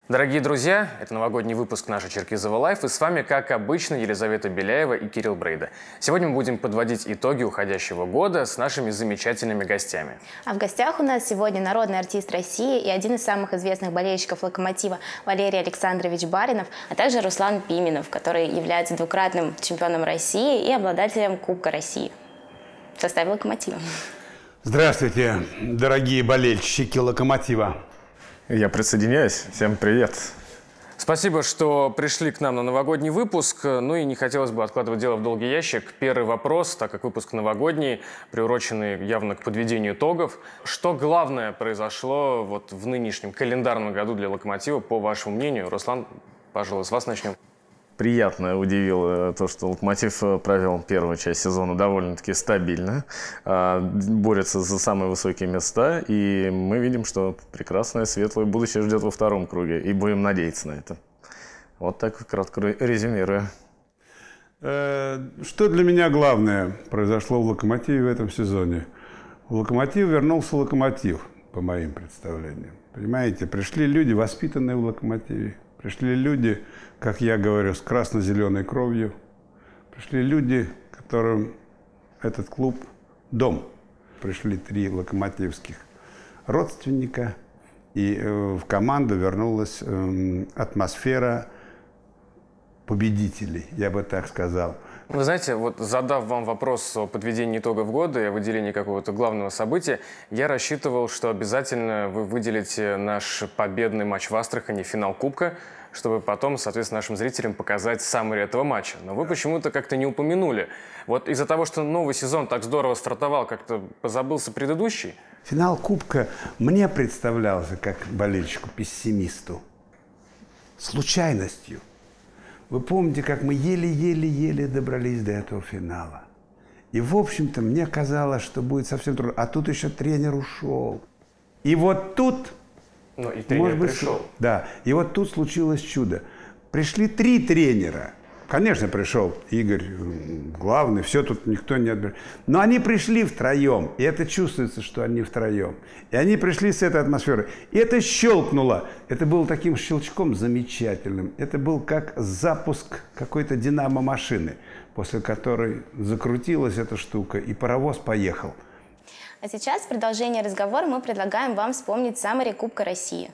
Дорогие друзья, это новогодний выпуск нашей Черкизово Лайф, и с вами, как обычно, Елизавета Беляева и Кирилл Брейда. Сегодня мы будем подводить итоги уходящего года с нашими замечательными гостями. А в гостях у нас сегодня народный артист России и один из самых известных болельщиков «Локомотива» Валерий Александрович Баринов, а также Руслан Пименов, который является двукратным чемпионом России и обладателем Кубка России в составе «Локомотива». Здравствуйте, дорогие болельщики «Локомотива». Я присоединяюсь. Всем привет. Спасибо, что пришли к нам на новогодний выпуск. Ну и не хотелось бы откладывать дело в долгий ящик. Первый вопрос, так как выпуск новогодний, приуроченный явно к подведению итогов. Что главное произошло вот в нынешнем календарном году для «Локомотива», по вашему мнению? Руслан, пожалуй, с вас начнем. Приятно удивило то, что «Локомотив» провел первую часть сезона довольно-таки стабильно, борется за самые высокие места, и мы видим, что прекрасное, светлое будущее ждет во втором круге, и будем надеяться на это. Вот так кратко резюмирую. Что для меня главное произошло в «Локомотиве» в этом сезоне? В «Локомотив» вернулся «Локомотив», по моим представлениям. Понимаете, пришли люди, воспитанные в «Локомотиве». Пришли люди, как я говорю, с красно-зеленой кровью. Пришли люди, которым этот клуб – дом. Пришли 3 локомотивских родственника, и в команду вернулась атмосфера победителей, я бы так сказал. Вы знаете, вот задав вам вопрос о подведении итогов года и о выделении какого-то главного события, я рассчитывал, что обязательно вы выделите наш победный матч в Астрахани, финал Кубка, чтобы потом, соответственно, нашим зрителям показать саммари этого матча. Но вы почему-то как-то не упомянули. Вот из-за того, что новый сезон так здорово стартовал, как-то позабылся предыдущий? Финал Кубка мне представлялся, как болельщику-пессимисту, случайностью. Вы помните, как мы еле-еле-еле добрались до этого финала. И, в общем-то, мне казалось, что будет совсем трудно. А тут еще тренер ушел. И вот тут... Ну, и тренер пришел. Да. И вот тут случилось чудо. Пришли 3 тренера. Конечно, пришел Игорь, главный, все тут никто не отбирает. Но они пришли втроем, и это чувствуется, что они втроем. И они пришли с этой атмосферой. И это щелкнуло. Это было таким щелчком замечательным. Это был как запуск какой-то динамо-машины, после которой закрутилась эта штука, и паровоз поехал. А сейчас в продолжение разговора мы предлагаем вам вспомнить саммари Кубка России.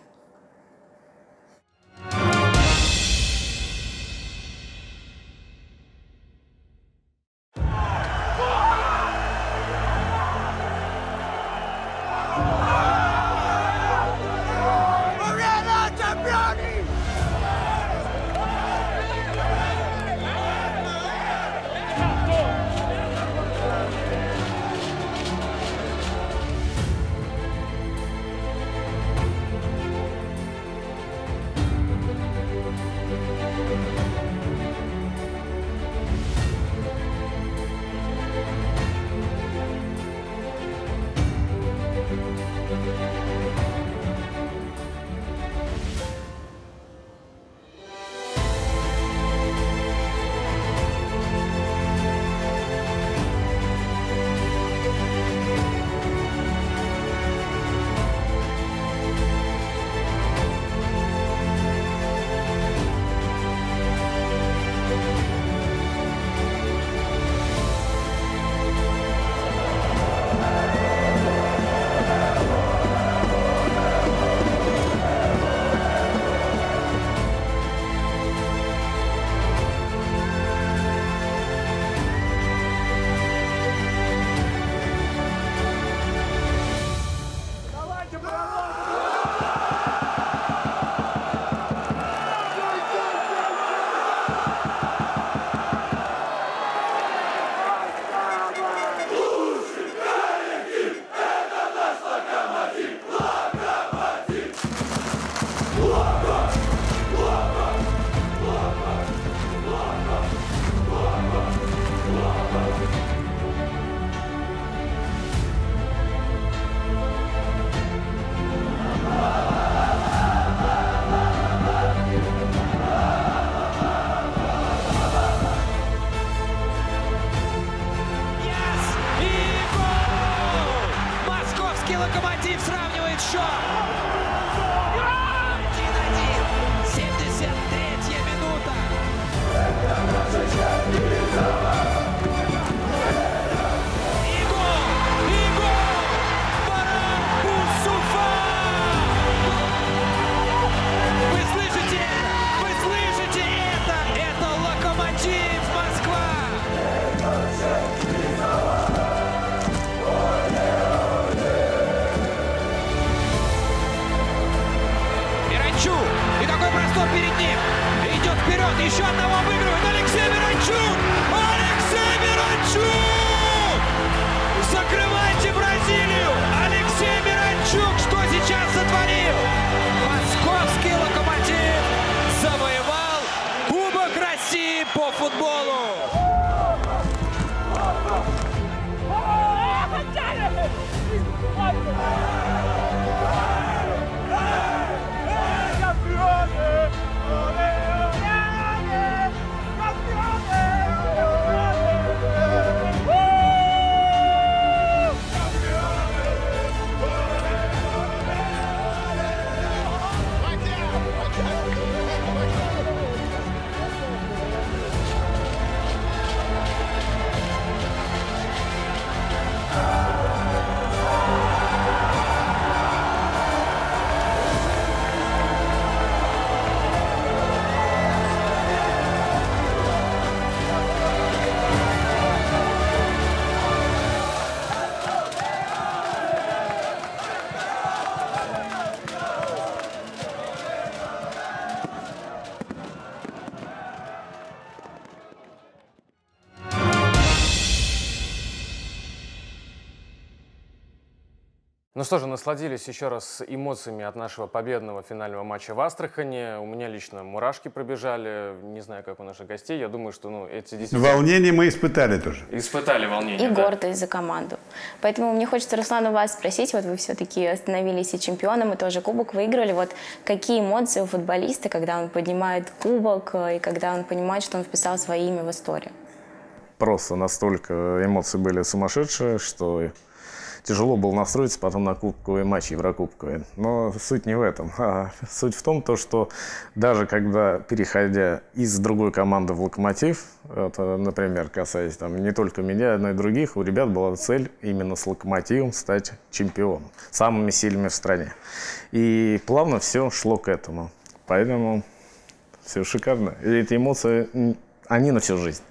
Ну что же, насладились еще раз эмоциями от нашего победного финального матча в Астрахани. У меня лично мурашки пробежали. Не знаю, как у наших гостей. Я думаю, что эти действительно... Волнение мы испытали тоже. Испытали волнение, и гордость за команду. Поэтому мне хочется, Руслан, у вас спросить, вот вы все-таки становились и чемпионом, и тоже кубок выиграли. Вот какие эмоции у футболиста, когда он поднимает кубок, и когда он понимает, что он вписал свое имя в историю? Просто настолько эмоции были сумасшедшие, что тяжело было настроиться потом на кубковый матч еврокубковый. Но суть не в этом. Суть в том, что даже когда, переходя из другой команды в «Локомотив», это, например, касаясь не только меня, но и других, у ребят была цель именно с «Локомотивом» стать чемпионом, самыми сильными в стране. И плавно все шло к этому. Поэтому все шикарно. И эти эмоции, они на всю жизнь.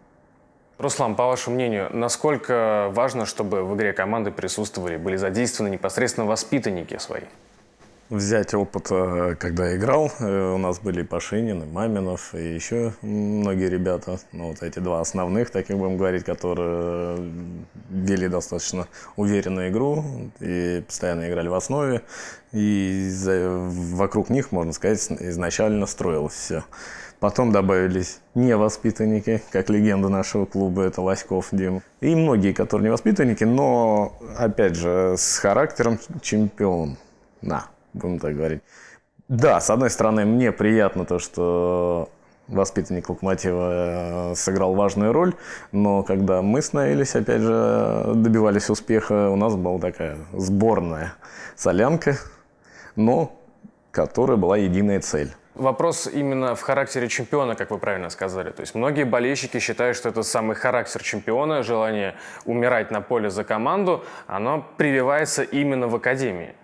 Руслан, по вашему мнению, насколько важно, чтобы в игре команды присутствовали, были задействованы непосредственно воспитанники свои? Взять опыт, когда я играл, у нас были Пашинин, и Маминов, и еще многие ребята, вот эти два основных, таких будем говорить, которые вели достаточно уверенную игру и постоянно играли в основе, и вокруг них, можно сказать, изначально строилось все. Потом добавились невоспитанники, как легенда нашего клуба, это Лоськов Дима. И многие, которые не воспитанники, но, опять же, с характером чемпиона, будем так говорить. Да, с одной стороны, мне приятно то, что воспитанник «Локомотива» сыграл важную роль, но когда мы становились, опять же, добивались успеха, у нас была такая сборная солянка, но которая была единая цель. Вопрос именно в характере чемпиона, как вы правильно сказали. То есть многие болельщики считают, что это самый характер чемпиона, желание умирать на поле за команду, оно прививается именно в академии.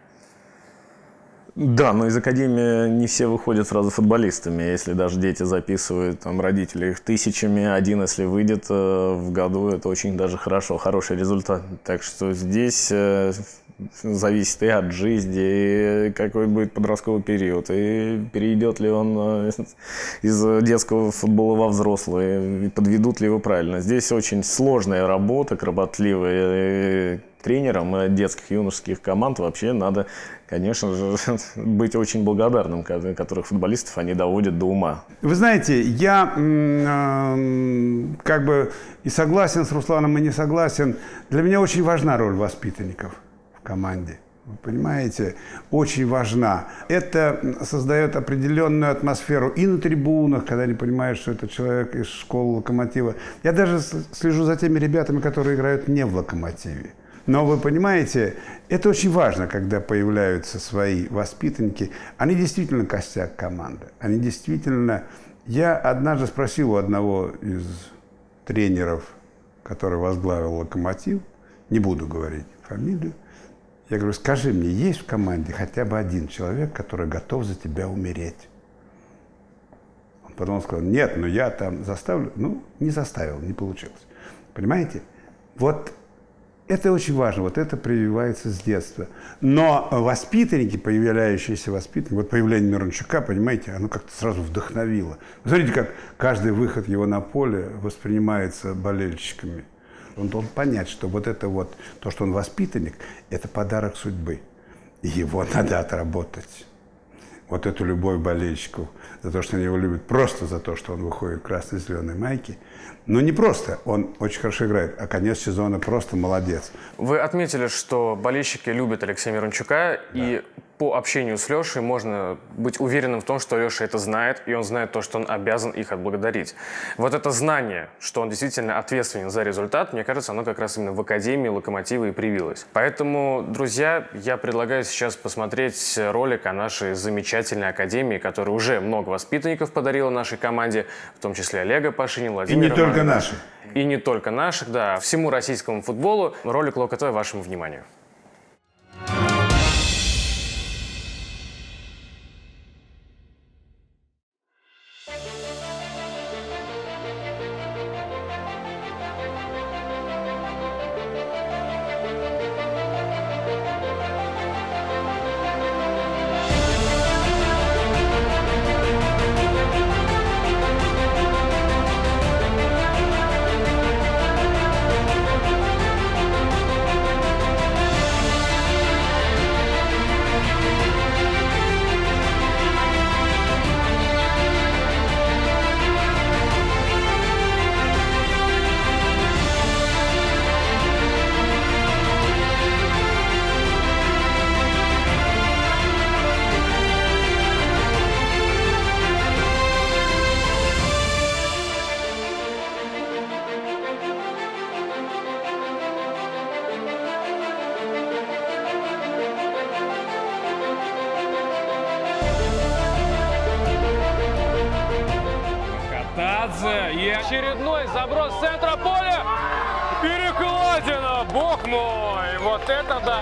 Да, но из академии не все выходят сразу футболистами. Если даже дети записывают, родители их тысячами, один, если выйдет в году, это очень даже хороший результат. Так что здесь зависит и от жизни, и какой будет подростковый период, и перейдет ли он из детского футбола во взрослый, и подведут ли его правильно. Здесь очень сложная работа, кропотливая. Тренерам детских, юношеских команд вообще надо, конечно же, быть очень благодарным, которых футболистов они доводят до ума. Вы знаете, я как бы и согласен с Русланом, и не согласен. Для меня очень важна роль воспитанников в команде. Вы понимаете, очень важна. Это создает определенную атмосферу и на трибунах, когда они понимают, что это человек из школы «Локомотива». Я даже слежу за теми ребятами, которые играют не в «Локомотиве». Но вы понимаете, это очень важно, когда появляются свои воспитанники. Они действительно костяк команды. Они действительно... Я однажды спросил у одного из тренеров, который возглавил «Локомотив», не буду говорить фамилию, я говорю, скажи мне, есть в команде хотя бы один человек, который готов за тебя умереть? Он потом сказал, нет, но я там заставлю. Не заставил, не получилось. Понимаете? Вот это очень важно, вот это прививается с детства. Но воспитанники, появляющиеся воспитанники, вот появление Мирончука, понимаете, оно как-то сразу вдохновило. Вы смотрите, как каждый выход его на поле воспринимается болельщиками. Он должен понять, что вот это вот, то, что он воспитанник, это подарок судьбы. И его надо отработать. Вот эту любовь болельщиков за то, что они его любят, просто за то, что он выходит в красной-зеленой майке. Но не просто, он очень хорошо играет, а конец сезона просто молодец. Вы отметили, что болельщики любят Алексея Мирончука, да. И по общению с Лешей можно быть уверенным в том, что Леша это знает, и он знает то, что он обязан их отблагодарить. Вот это знание, что он действительно ответственен за результат, мне кажется, оно как раз именно в Академии «Локомотива» и привилось. Поэтому, друзья, я предлагаю сейчас посмотреть ролик о нашей замечательной Академии, которая уже много воспитанников подарила нашей команде, в том числе Олега Пашинина, Владимира. И не только наших. И не только наших, да, всему российскому футболу. Ролик «Локо-ТВ» вашему вниманию. Меладзе. И очередной заброс с центра поля. Перекладина. Бог мой. Вот это да.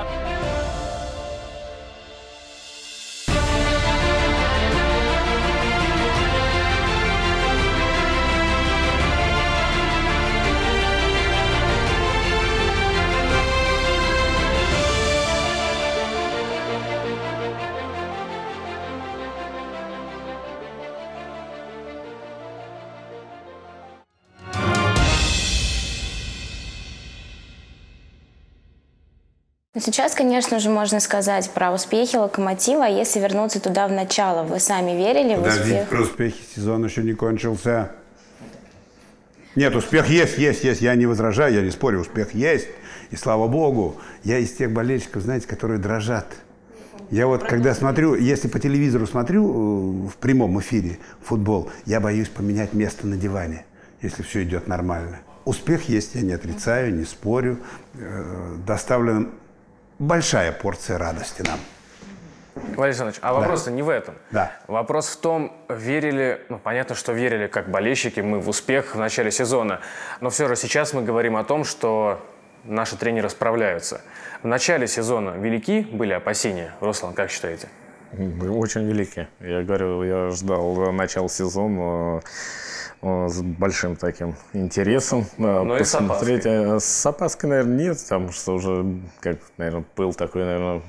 Сейчас, конечно же, можно сказать про успехи «Локомотива». Если вернуться туда в начало, вы сами верили в успех? Про успехи, сезон еще не кончился. Нет, успех есть. Я не возражаю, я не спорю, успех есть. И слава богу, я из тех болельщиков, знаете, которые дрожат. Я вот, когда смотрю, если по телевизору смотрю в прямом эфире футбол, я боюсь поменять место на диване, если все идет нормально. Успех есть, я не отрицаю, не спорю. Доставлена большая порция радости нам. Валерий Александрович, а вопрос-то не в этом. Да. Вопрос в том, верили, понятно, что верили как болельщики мы в успех в начале сезона, но все же сейчас мы говорим о том, что наши тренеры справляются. В начале сезона велики были опасения? Руслан, как считаете? Очень велики. Я говорю, я ждал начала сезона с большим таким интересом. Но посмотреть. И с опаской. С опаской, наверное, нет, потому что уже, как, наверное, пыл такой, наверное,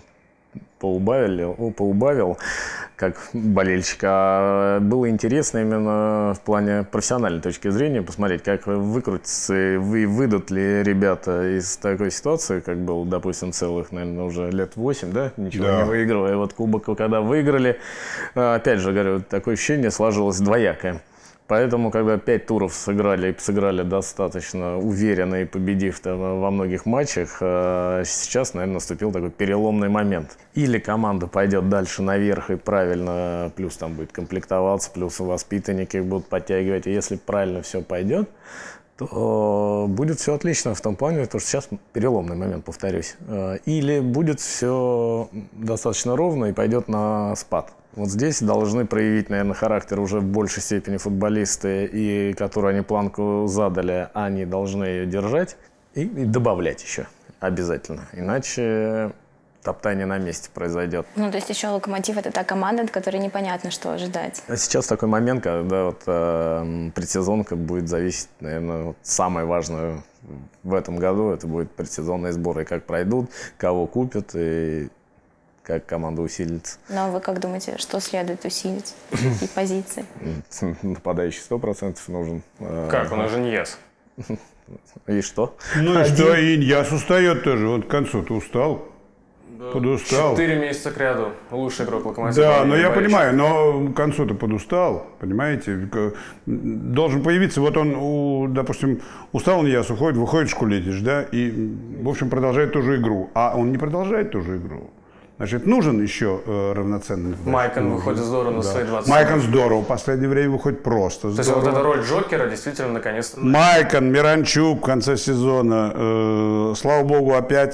поубавил, как болельщик. А было интересно именно в плане профессиональной точки зрения посмотреть, как выкрутятся и выйдут ли ребята из такой ситуации, как было, допустим, целых, наверное, уже лет 8, да, ничего не выигрывая. Вот кубок, когда выиграли, опять же, говорю, такое ощущение сложилось двоякое. Поэтому, когда 5 туров сыграли достаточно уверенно и победив во многих матчах, сейчас, наверное, наступил такой переломный момент. Или команда пойдет дальше наверх и правильно, плюс там будет комплектоваться, плюс воспитанники будут подтягивать. И если правильно все пойдет, то будет все отлично в том плане, потому что сейчас переломный момент, повторюсь. Или будет все достаточно ровно и пойдет на спад. Вот здесь должны проявить, наверное, характер уже в большей степени футболисты, и которые они планку задали, они должны ее держать и добавлять еще обязательно. Иначе топтание на месте произойдет. Ну, то есть еще «Локомотив» — это та команда, от которой непонятно, что ожидать. А сейчас такой момент, когда вот предсезонка будет зависеть, наверное, вот самое важное в этом году, это будет предсезонные сборы, как пройдут, кого купят и как команда усилится. Но вы как думаете, что следует усилить и позиции? Нападающий 100% нужен. Как? У нас же Ньяс. И что? Ну и что, и Ньяс устает тоже. Он к концу-то устал. Подустал. 4 месяца к ряду. Лучший игрок «Локомотива». Да, но я понимаю, но к концу-то подустал, понимаете? Должен появиться, вот он, допустим, устал Ньяс, выходит Шкулетич, да, и, в общем, продолжает ту же игру. А он не продолжает ту же игру. Значит, нужен еще равноценный. Майкон выходит здорово на свои 20. Майкон здорово, в последнее время выходит просто здорово. То есть вот эта роль Джокера действительно наконец-то... Майкон, Миранчук в конце сезона, слава богу, опять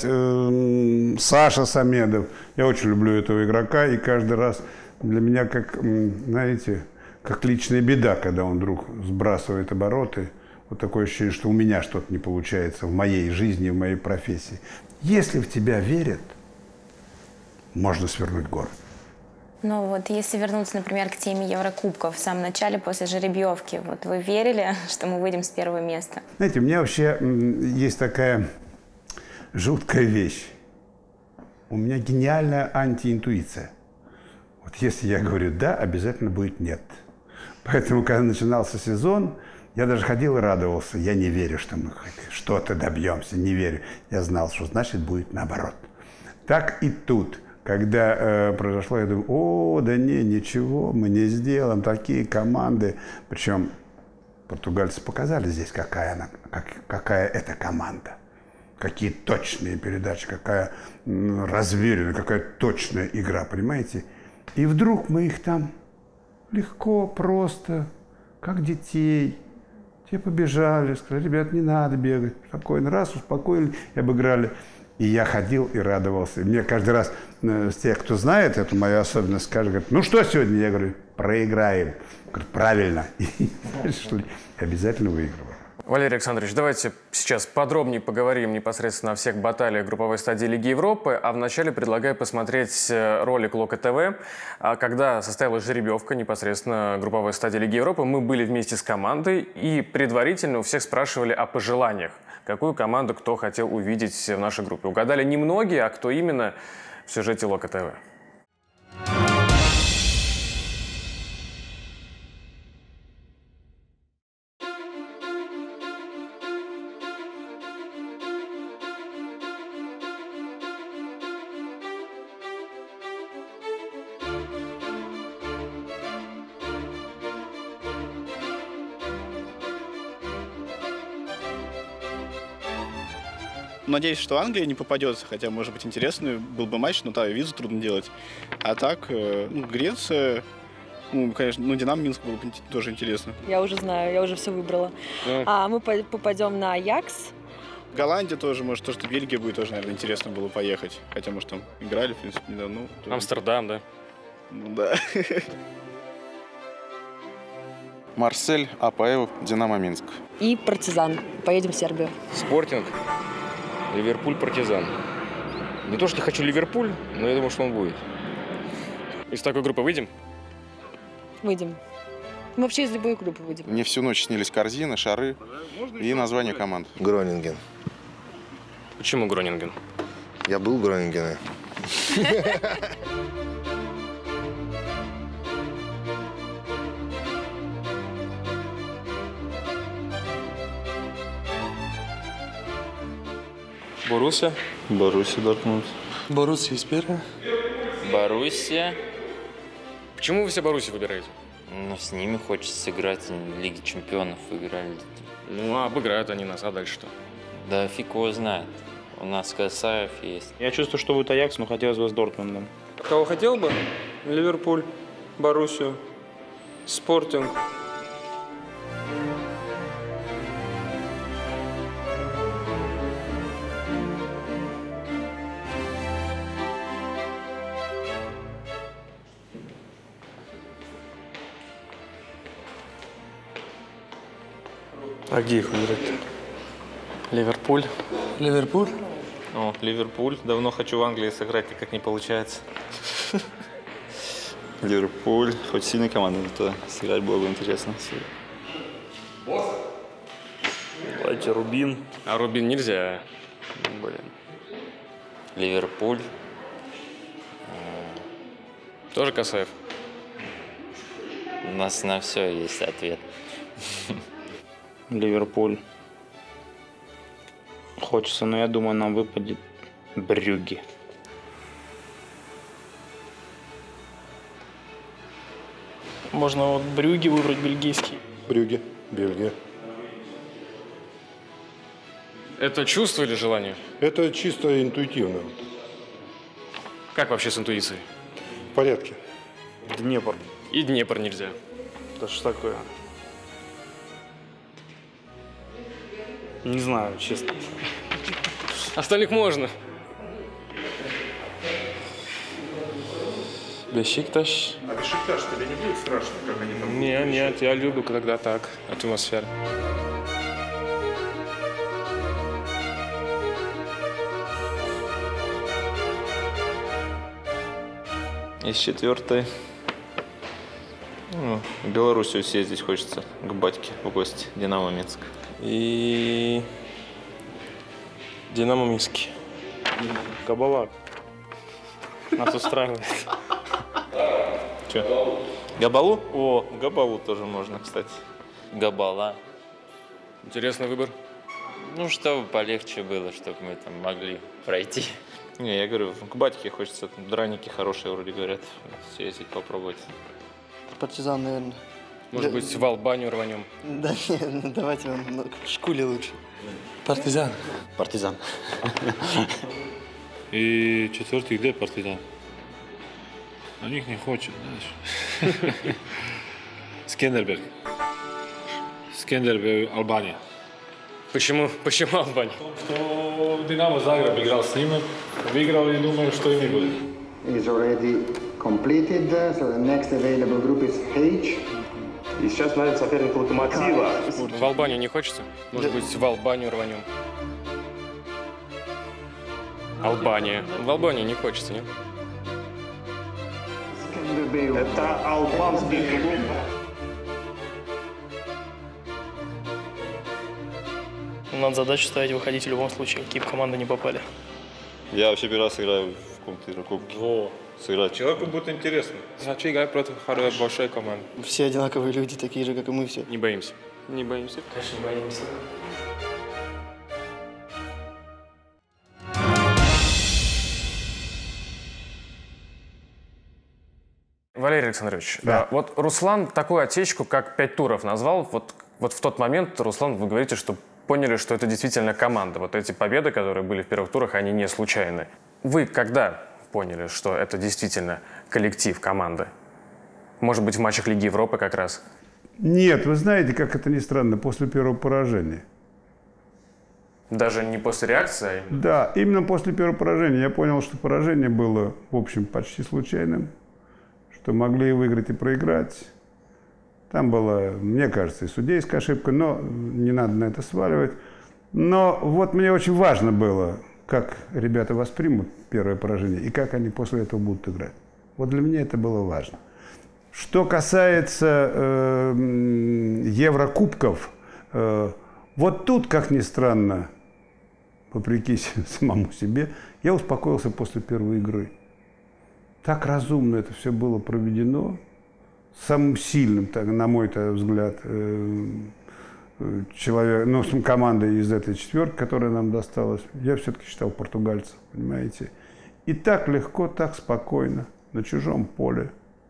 Саша Самедов. Я очень люблю этого игрока, и каждый раз для меня, как, знаете, как личная беда, когда он вдруг сбрасывает обороты. Вот такое ощущение, что у меня что-то не получается в моей жизни, в моей профессии. Если в тебя верят, можно свернуть горы. Ну вот, если вернуться, например, к теме Еврокубков в самом начале, после жеребьевки, вот вы верили, что мы выйдем с первого места? Знаете, у меня вообще есть такая жуткая вещь. У меня гениальная антиинтуиция. Вот если я говорю «да», обязательно будет «нет». Поэтому, когда начинался сезон, я даже ходил и радовался. Я не верю, что мы что-то добьемся, не верю. Я знал, что значит будет наоборот. Так и тут. Когда произошло, я думаю, да ничего, мы не сделаем, такие команды. Причем португальцы показали здесь, какая это команда. Какие точные передачи, какая разверенная, какая точная игра, понимаете? И вдруг мы их там легко, просто, как детей. Те побежали, сказали, ребят, не надо бегать. Спокойно, раз, успокоили и обыграли. И я ходил и радовался. И мне каждый раз с тех, кто знает эту мою особенность, скажут, говорят, ну что сегодня? Я говорю, проиграем. Говорю, правильно. И шли. Обязательно выигрываем. Валерий Александрович, давайте сейчас подробнее поговорим непосредственно о всех баталиях групповой стадии Лиги Европы, а вначале предлагаю посмотреть ролик Лока ТВ. Когда состоялась жеребьевка непосредственно групповой стадии Лиги Европы, мы были вместе с командой и предварительно у всех спрашивали о пожеланиях, какую команду кто хотел увидеть в нашей группе. Угадали немногие, а кто именно в сюжете Лока ТВ. Надеюсь, что Англия не попадется, хотя, может быть, интересный был бы матч, но да, визу трудно делать. А так, Греция, конечно, Динамо Минск было бы тоже интересно. Я уже знаю, я уже все выбрала. Мы попадем на Аякс. Голландия тоже, может, то, что Бельгия будет, тоже, наверное, интересно было поехать. Хотя, может, там играли, в принципе, недавно. Амстердам, да? Ну да. Марсель, АПЛ, Динамо Минск. И Партизан. Поедем в Сербию. Спортинг, Ливерпуль, Партизан. Не то, что я хочу Ливерпуль, но я думаю, что он будет. Из такой группы выйдем? Выйдем. Мы вообще из любой группы выйдем. Мне всю ночь снились корзины, шары и название команд. Гронинген. Почему Гронинген? Я был в Гронингене. Боруссия. Боруссия Дортмунд. Боруссия Исперия. Боруссия. Почему вы все Боруссию выбираете? Ну, с ними хочется сыграть. Лиги чемпионов выиграли. Ну, а обыграют они нас, а дальше что? Да фиг его знает. У нас Касаев есть. Я чувствую, что будет Аякс, но хотелось бы с Дортмундом. Кого хотел бы? Ливерпуль, Боруссию, Спортинг. А где их выбрать-то? Ливерпуль. Ливерпуль? О, Ливерпуль. Давно хочу в Англии сыграть, никак не получается. Ливерпуль. Хоть сильная команда, то сыграть было бы интересно. Давайте Рубин. А Рубин нельзя. Блин. Ливерпуль. Тоже Касаев? У нас на все есть ответ. Ливерпуль. Хочется, но я думаю, нам выпадет Брюгге. Можно вот Брюгге выбрать, бельгийский. Брюгге, Бельгия. Это чувство или желание? Это чисто интуитивно. Как вообще с интуицией? В порядке. Днепр. И Днепр нельзя. Это что такое? Не знаю, честно. Остальных можно. Бешикташ. А Бешикташ тебе не будет страшно, как они там? Нет, я люблю, когда так, атмосфера. Из четвертой. Ну, в Белоруссию съездить хочется к батьке в гости. Динамо Минск. И Динамо Минский. Кабала. Нас устраивает. Че? Габалу? О, Габалу тоже можно, кстати. Габала. Интересный выбор. Ну, чтобы полегче было, чтобы мы там могли пройти. Не, я говорю, к батьке хочется. Драники хорошие, вроде говорят. Съездить, попробовать. Партизан, наверное. Может быть, в Албанию рванем? Да нет, давайте в Шкуле лучше. Партизан. Партизан. И четвертый где Партизан? На них не хочет, знаешь. Скендерберг. Скендерберг, Албания. Почему Албания? Что Динамо Загреб играл с ними, выиграл и думаю, что и не будет. Is already completed, so the next available group is H. И сейчас найдет соперник Локомотива. В Албанию не хочется? Может быть, в Албанию рванем? Албания. В Албанию не хочется, нет? Это албанский клуб. Надо задачу ставить, выходить в любом случае, какие бы команды не попали. Я вообще первый раз играю в каком-то Еврокубке. Сыграть. Человеку будет интересно. Хочу играть против большой команды. Все одинаковые люди, такие же, как и мы все. Не боимся. Не боимся? Конечно, не боимся. Валерий Александрович, да. Вот Руслан такую отсечку, как 5 туров назвал. Вот в тот момент, Руслан, вы говорите, что поняли, что это действительно команда. Вот эти победы, которые были в первых турах, они не случайны. Вы когда поняли, что это действительно коллектив, команда? Может быть, в матчах Лиги Европы как раз? Нет, вы знаете, как это ни странно, после первого поражения. Даже не после реакции? Да, именно после первого поражения я понял, что поражение было, в общем, почти случайным, что могли и выиграть, и проиграть. Там была, мне кажется, и судейская ошибка, но не надо на это сваливать. Но вот мне очень важно было, как ребята воспримут первое поражение и как они после этого будут играть. Вот для меня это было важно. Что касается Еврокубков, вот тут, как ни странно, вопреки самому себе, я успокоился после первой игры. Так разумно это все было проведено. Самым сильным, так, на мой взгляд, человек, ну, командой из этой четверки, которая нам досталась, я все-таки считал португальцев, понимаете. И так легко, так спокойно, на чужом поле.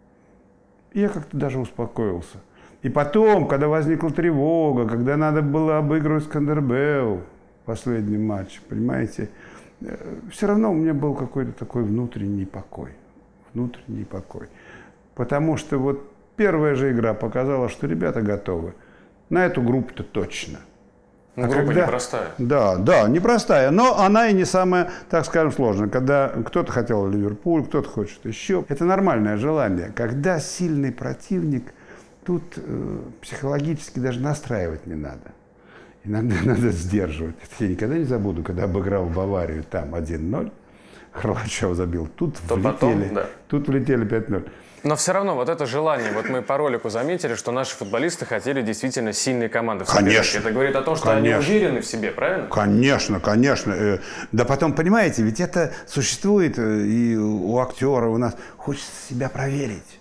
И я как-то даже успокоился. И потом, когда возникла тревога, когда надо было обыгрывать Скандербеу в последнем матче, понимаете, все равно у меня был какой-то такой внутренний покой. Внутренний покой. Потому что вот первая же игра показала, что ребята готовы. На эту группу-то точно. Ну, группа непростая. Да, непростая, но она и не самая, так скажем, сложная. Когда кто-то хотел Ливерпуль, кто-то хочет еще. Это нормальное желание. Когда сильный противник, тут психологически даже настраивать не надо. Иногда надо сдерживать. Это я никогда не забуду, когда обыграл Баварию там 1-0. Хрвачев забил. Тут влетели 5-0. Но все равно вот это желание, вот мы по ролику заметили, что наши футболисты хотели действительно сильные команды. Конечно. Это говорит о том, что они уверены в себе, правильно? Конечно, конечно. Да потом, понимаете, ведь это существует и у актера, у нас. Хочется себя проверить.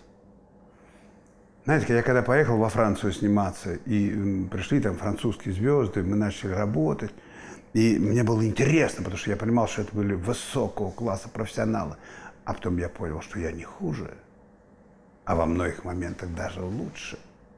Знаете, я когда поехал во Францию сниматься, и пришли там французские звезды, мы начали работать, и мне было интересно, потому что я понимал, что это были высокого класса профессионалы. А потом я понял, что я не хуже, а во многих моментах даже лучше.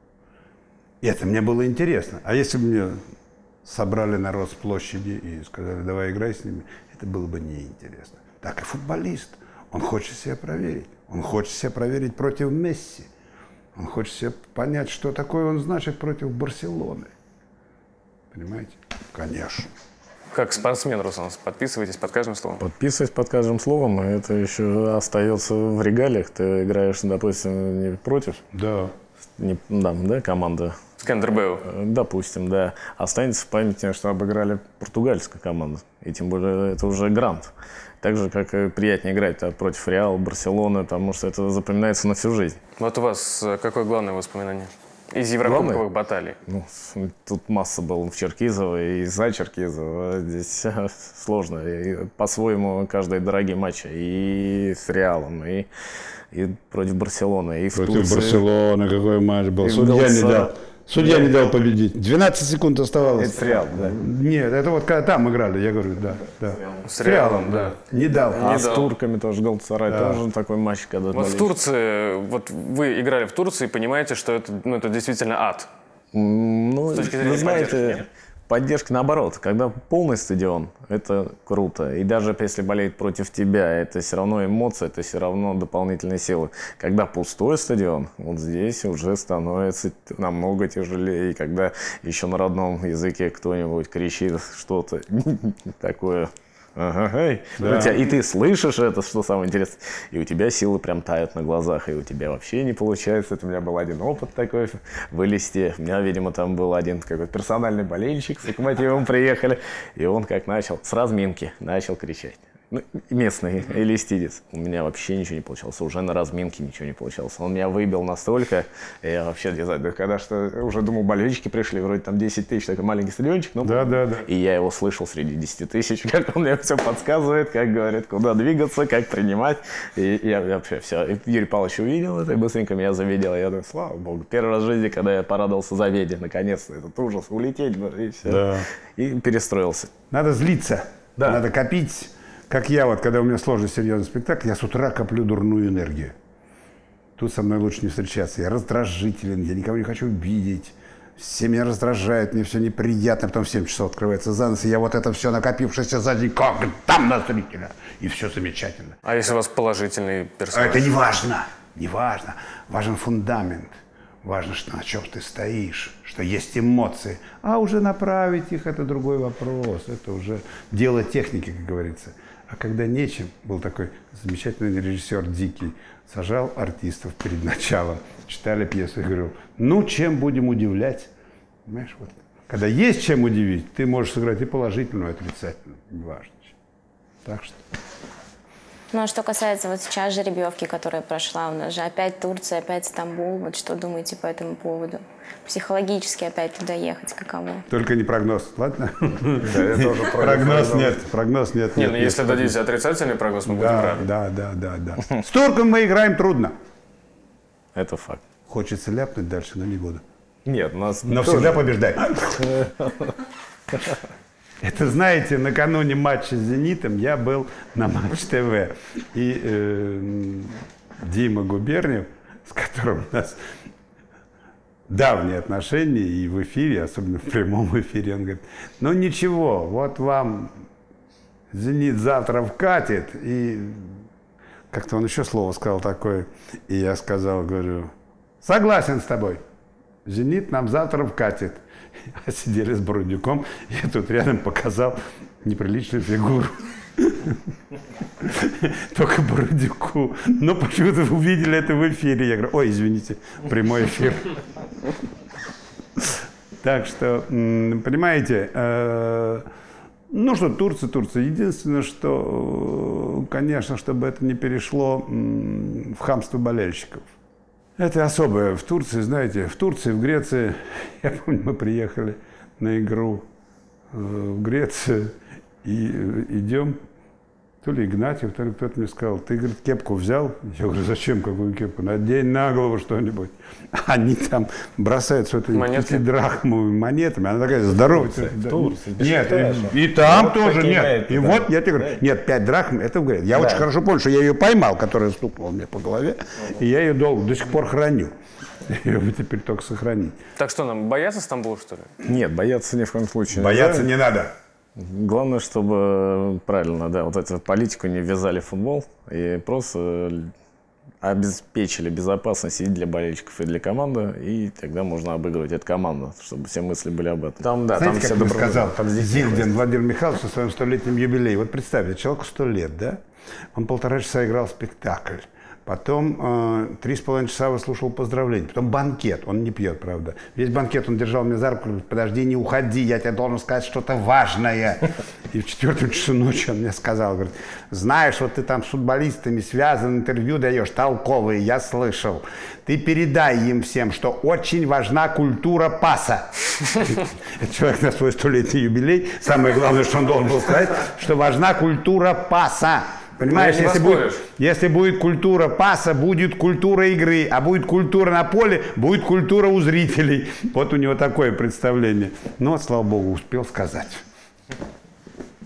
И это мне было интересно. А если бы мне собрали народ с площади и сказали, давай играй с ними, это было бы неинтересно. Так и футболист, он хочет себя проверить. Он хочет себя проверить против Месси. Он хочет себе понять, что такое он значит против Барселоны. Понимаете? Конечно. Как спортсмен, Руслан, подписывайтесь под каждым словом. Подписываюсь под каждым словом, и это еще остается в регалиях. Ты играешь, допустим, не против. Да. Да, команда. Скандербеу. Допустим, да. Останется в памяти, что обыграли португальскую команду. И тем более это уже грант. Так же, как и приятнее играть против Реала, Барселоны, потому что это запоминается на всю жизнь. Вот у вас какое главное воспоминание из еврокубковых баталий? Ну, тут масса было в Черкизово и за Черкизово. Здесь сложно. И по-своему каждый дорогие матчи. И с Реалом, и против Барселоны, и в Турции. Против Барселоны какой матч был. Судья не дал победить. 12 секунд оставалось. Это с Реалом, да? Нет, это вот когда там играли, я говорю, да. С Реалом, да. Не дал. А с турками тоже, Галатасарай, тоже такой матч, когда... Вот в Турции, вот вы играли в Турции и понимаете, что это действительно ад. Ну, с точки зрения вы знаете, Поддержка наоборот. Когда полный стадион, это круто. И даже если болеет против тебя, это все равно эмоции, это все равно дополнительные силы. Когда пустой стадион, вот здесь уже становится намного тяжелее. И когда еще на родном языке кто-нибудь кричит что-то такое... Ага, да. И ты слышишь это, что самое интересное, и у тебя силы прям тают на глазах, и у тебя вообще не получается. Это у меня был один опыт такой вылезти. У меня, видимо, там был один какой-то персональный болельщик, с Локомотивом приехали, и он как начал, с разминки начал кричать. Ну, местный элистидец. У меня вообще ничего не получалось. Уже на разминке ничего не получалось. Он меня выбил настолько. Я вообще не знаю, когда что уже думал, болельщики пришли, вроде там 10 тысяч, такой маленький стадиончик. Ну, да. И я его слышал среди 10 тысяч, как он мне все подсказывает, как говорит, куда двигаться, как принимать. И я вообще все. И Юрий Павлович увидел это и быстренько меня заведел. Я думаю, слава богу. Первый раз в жизни, когда я порадовался Заведе, наконец-то этот ужас, улететь, и все. Да. И перестроился. Надо злиться. Да. Надо копить. Как я, вот, когда у меня сложный серьезный спектакль, я с утра коплю дурную энергию. Тут со мной лучше не встречаться. Я раздражителен, я никого не хочу видеть. Все меня раздражают, мне все неприятно. Потом в 7 часов открывается занавес, и я вот это все накопившееся за день, как там на зрителя. И все замечательно. А если у вас положительный персонаж? Это не важно, не важно. Важен фундамент. Важно, что на чем ты стоишь, что есть эмоции. А уже направить их – это другой вопрос. Это уже дело техники, как говорится. А когда нечем, был такой замечательный режиссер Дикий, сажал артистов перед началом, читали пьесу и говорил, ну, чем будем удивлять? Понимаешь, вот. Когда есть чем удивить, ты можешь сыграть и положительную, и отрицательную, неважно. Так что... Ну, а что касается вот сейчас жеребьевки, которая прошла, у нас же опять Турция, опять Стамбул. Вот что думаете по этому поводу? Психологически опять туда ехать, каково? Только не прогноз, ладно? Прогноз нет, прогноз нет. Не, ну если дадите отрицательный прогноз, мы будем рады. Да. С турком мы играем трудно. Это факт. Хочется ляпнуть дальше, но не буду. Нет, у нас... Но всегда побеждай. Это, знаете, накануне матча с «Зенитом» я был на Матч ТВ. И Дима Губерниев, с которым у нас давние отношения и в эфире, особенно в прямом эфире, он говорит, ну ничего, вот вам «Зенит» завтра вкатит. И как-то он еще слово сказал такое. И я сказал, говорю, согласен с тобой, «Зенит» нам завтра вкатит. А сидели с Бородюком, я тут рядом показал неприличную фигуру. Только Бородюку. Но почему-то увидели это в эфире. Я говорю, ой, извините, прямой эфир. Так что, понимаете, ну что, Турция. Единственное, что, конечно, чтобы это не перешло в хамство болельщиков. Это особое в Турции, знаете, в Турции, в Греции, я помню, мы приехали на игру в Грецию и идем, то ли Игнатьев, то ли кто-то мне сказал, ты, говорит, кепку взял? Я говорю, зачем какую кепку? Надень на голову что-нибудь. Они там бросают что-то, 5-драхмовыми монетами, она такая здоровая. В Турции. Нет, и там тоже нет. И вот я тебе говорю, нет, 5 драхм, это в Греции. Я очень хорошо помню, что я ее поймал, которая стукнула мне по голове, и я ее до сих пор храню. Ее бы теперь только сохранить. Так что нам, бояться Стамбула, что ли? Нет, бояться ни в коем случае. Бояться не надо. Главное, чтобы правильно, да, вот эту политику не ввязали в футбол и просто обеспечили безопасность и для болельщиков, и для команды, и тогда можно обыгрывать эту команду, чтобы все мысли были об этом. Там, да, знаете, там как все сказал Зильдин Владимир Михайлович на своем 100-летнем юбилее. Вот представьте, человеку 100 лет, да? Он 1,5 часа играл спектакль. Потом 3,5 часа выслушал поздравления. Потом банкет. Он не пьет, правда. Весь банкет он держал мне за руку. Говорит, подожди, не уходи, я тебе должен сказать что-то важное. И в 4 часу ночи он мне сказал, говорит, знаешь, вот ты там с футболистами связан, интервью даешь, толковые, я слышал. Ты передай им всем, что очень важна культура паса. Это человек на свой 100-летний юбилей. Самое главное, что он должен был сказать, что важна культура паса. Понимаешь, если будет культура паса, будет культура игры, а будет культура на поле, будет культура у зрителей. Вот у него такое представление. Ну, вот, слава богу, успел сказать.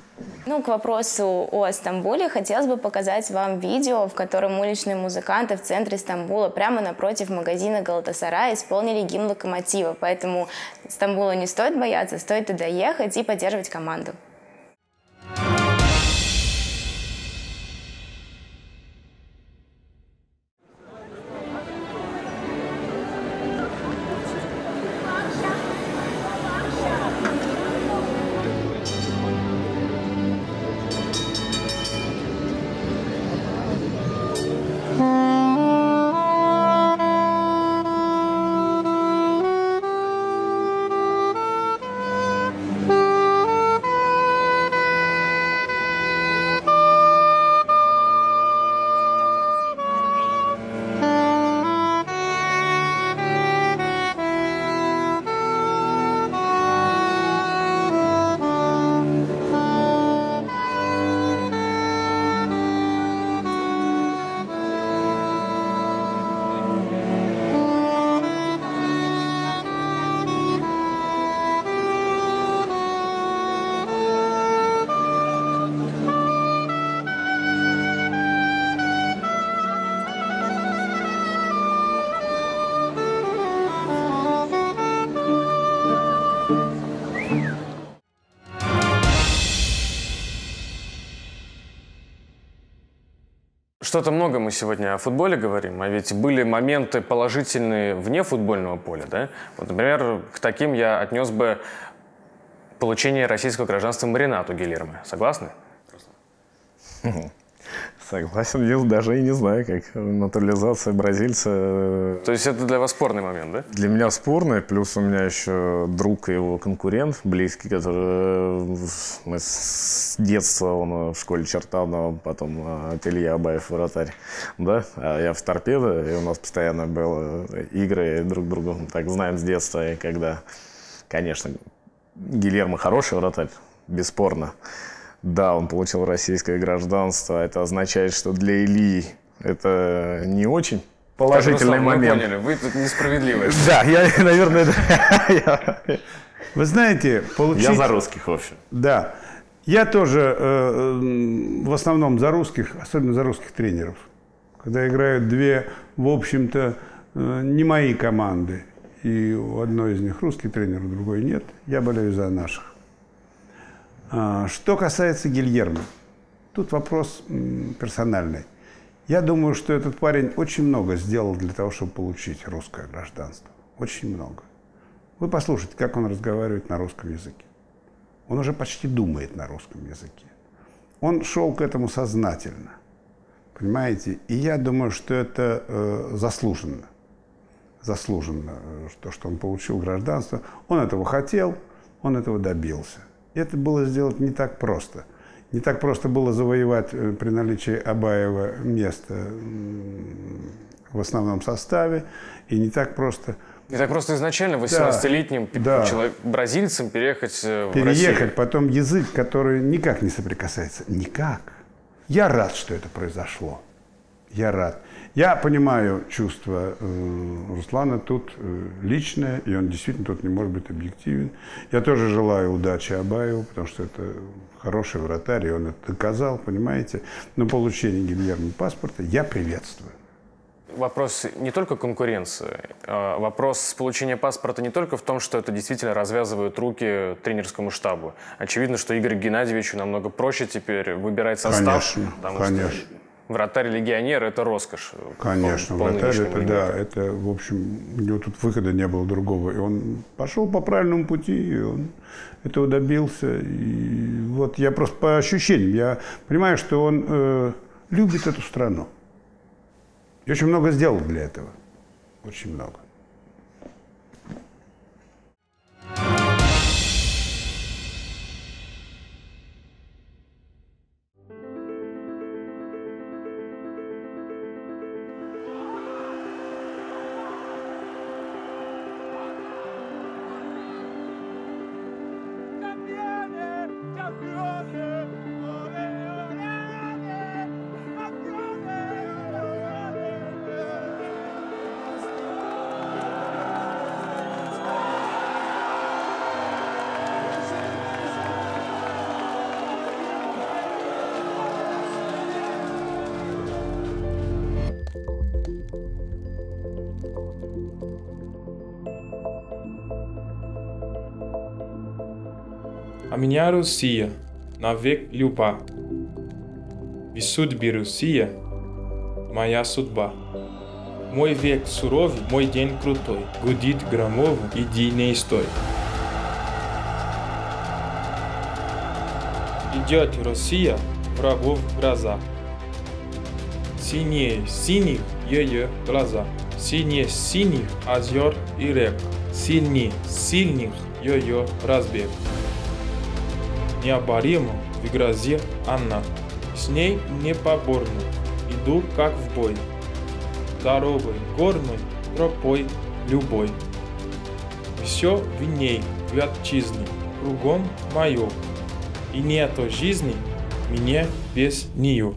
Ну, к вопросу о Стамбуле, хотелось бы показать вам видео, в котором уличные музыканты в центре Стамбула прямо напротив магазина Галатасарай исполнили гимн Локомотива. Поэтому Стамбула не стоит бояться, стоит туда ехать и поддерживать команду. Что-то много мы сегодня о футболе говорим, а ведь были моменты положительные вне футбольного поля, да? Вот, например, к таким я отнес бы получение российского гражданства Маринату Гильермо. Согласны? Согласен, я даже и не знаю, как натурализация бразильца. То есть это для вас спорный момент, да? Для меня спорный, плюс у меня еще друг и его конкурент близкий, который мы с детства, он в школе Чертанова, потом Илья Абаев, вратарь, да, а я в Торпедо, и у нас постоянно было игры друг другу, так знаем с детства, и когда, конечно, Гильермо хороший вратарь, бесспорно. Да, он получил российское гражданство. Это означает, что для Ильи это не очень положительный момент. Мы поняли, вы тут несправедливы. Да, я, наверное, Вы знаете, получить... Я за русских вообще. Да. Я тоже в основном за русских, особенно за русских тренеров. Когда играют две, в общем-то, не мои команды, и у одной из них русский тренер, у другой нет, я болею за наших. Что касается Гильермо, тут вопрос персональный. Я думаю, что этот парень очень много сделал для того, чтобы получить русское гражданство. Очень много. Вы послушайте, как он разговаривает на русском языке. Он уже почти думает на русском языке. Он шел к этому сознательно. Понимаете? И я думаю, что это заслуженно. Заслуженно, то, что он получил гражданство. Он этого хотел, он этого добился. Это было сделать не так просто. Не так просто было завоевать при наличии Абаева место в основном составе. И не так просто... Не так просто изначально 18-летним бразильцем переехать в Россию. Переехать, потом язык, который никак не соприкасается. Никак. Я рад, что это произошло. Я рад. Я понимаю чувство Руслана тут личное, и он действительно тут не может быть объективен. Я тоже желаю удачи Абаеву, потому что это хороший вратарь, и он это доказал, понимаете. Но получение Гильермо паспорта я приветствую. Вопрос не только конкуренции, вопрос получения паспорта не только в том, что это действительно развязывает руки тренерскому штабу. Очевидно, что Игорю Геннадьевичу намного проще теперь выбирать состав. Конечно. Вратарь-легионер – это роскошь. Конечно, вратарь – это, да, это, в общем, у него тут выхода не было другого. И он пошел по правильному пути, и он этого добился. И вот я просто по ощущениям, я понимаю, что он любит эту страну. И очень много сделал для этого. Очень много. А меня Россия навек люба. В судьбе Россия моя судьба. Мой век суровый, мой день крутой. Гудит громово, иди не стой. Идет Россия, врагов гроза. Синее синих ее глаза. Синее синих озер и рек. Сильнее сильных ее разбег. Необоримо в грозе она. С ней непоборно иду как в бой. Дорогой горной, тропой любой. Все в ней, в отчизне, кругом мое. И нету жизни мне без нее.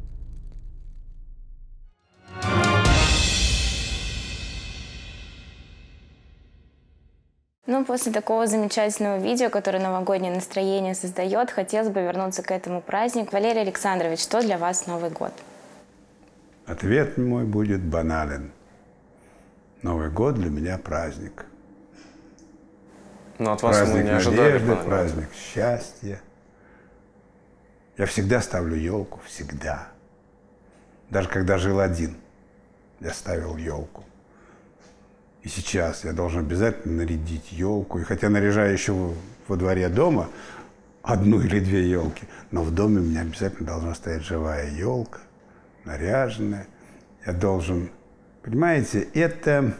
Ну, после такого замечательного видео, которое новогоднее настроение создает, хотелось бы вернуться к этому празднику. Валерий Александрович, что для вас Новый год? Ответ мой будет банален. Новый год для меня праздник. Но от вас праздник мы не ожидали. Надежды, праздник счастья. Я всегда ставлю елку, всегда. Даже когда жил один, я ставил елку. И сейчас я должен обязательно нарядить елку. И хотя наряжаю еще во дворе дома одну или две елки, но в доме у меня обязательно должна стоять живая елка, наряженная. Я должен... Понимаете, это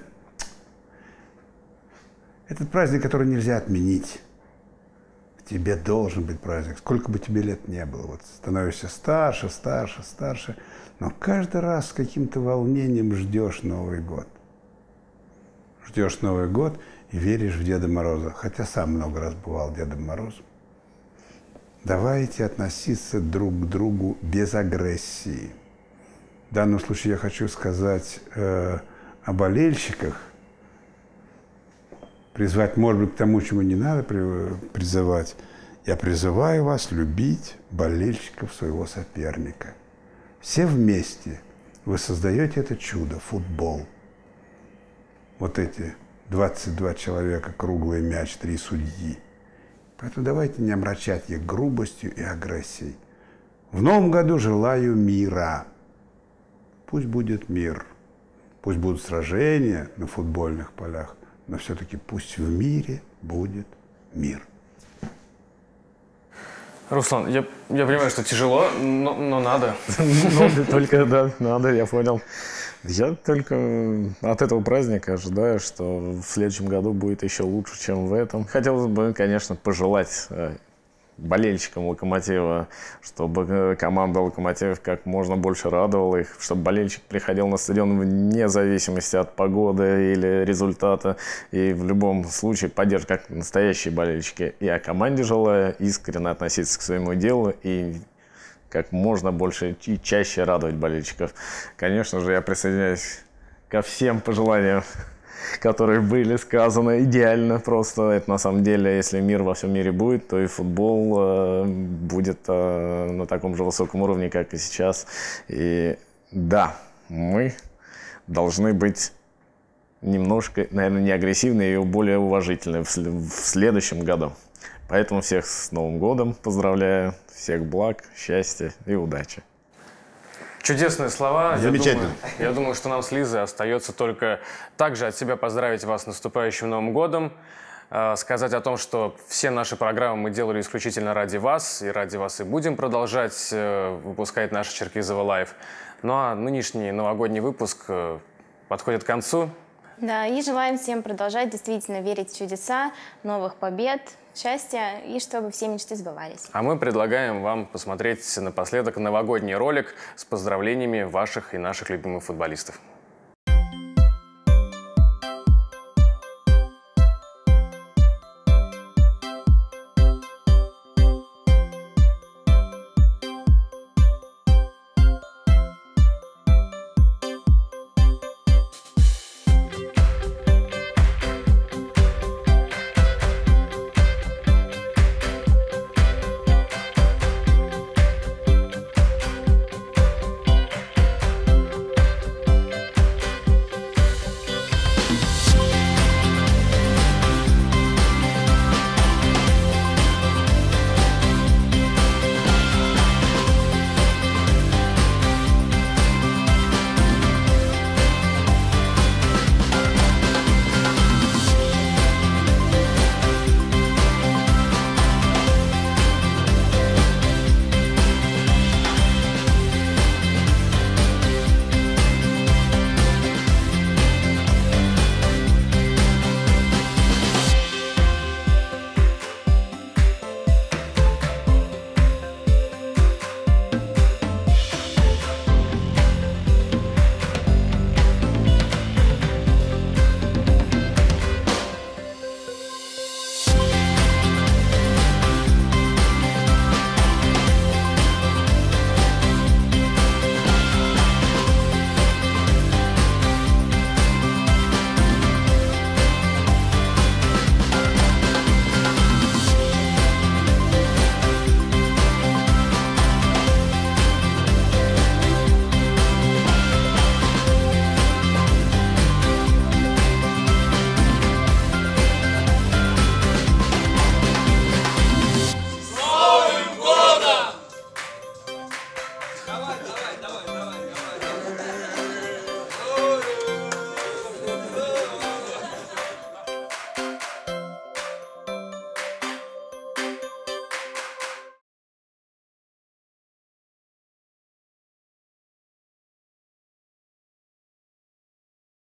праздник, который нельзя отменить. В тебе должен быть праздник. Сколько бы тебе лет не было. Вот становишься старше, старше, старше. Но каждый раз с каким-то волнением ждешь Новый год. Ждешь Новый год и веришь в Деда Мороза. Хотя сам много раз бывал Дедом Морозом. Давайте относиться друг к другу без агрессии. В данном случае я хочу сказать о болельщиках. Призвать, может быть, к тому, чему не надо призывать. Я призываю вас любить болельщиков своего соперника. Все вместе вы создаете это чудо, футбол. Вот эти 22 человека, круглый мяч, 3 судьи. Поэтому давайте не омрачать их грубостью и агрессией. В новом году желаю мира. Пусть будет мир. Пусть будут сражения на футбольных полях, но все-таки пусть в мире будет мир. Руслан, я понимаю, что тяжело, но надо. Только, да, надо, я понял. Я только от этого праздника ожидаю, что в следующем году будет еще лучше, чем в этом. Хотелось бы, конечно, пожелать болельщикам «Локомотива», чтобы команда «Локомотив» как можно больше радовала их, чтобы болельщик приходил на стадион вне зависимости от погоды или результата, и в любом случае поддерживать как настоящие болельщики. И о команде желаю искренне относиться к своему делу и как можно больше и чаще радовать болельщиков. Конечно же, я присоединяюсь ко всем пожеланиям, которые были сказаны идеально. Просто это на самом деле, если мир во всем мире будет, то и футбол будет на таком же высоком уровне, как и сейчас. И да, мы должны быть немножко, наверное, не агрессивны и более уважительны в следующем году. Поэтому всех с Новым годом поздравляю. Всех благ, счастья и удачи. Чудесные слова. Замечательно. Я думаю, что нам с Лизой остается только также от себя поздравить вас с наступающим Новым годом. Сказать о том, что все наши программы мы делали исключительно ради вас. И ради вас и будем продолжать выпускать наши Черкизово Лайв. Ну а нынешний новогодний выпуск подходит к концу. Да, и желаем всем продолжать действительно верить в чудеса, новых побед, счастья и чтобы все мечты сбывались. А мы предлагаем вам посмотреть напоследок новогодний ролик с поздравлениями ваших и наших любимых футболистов.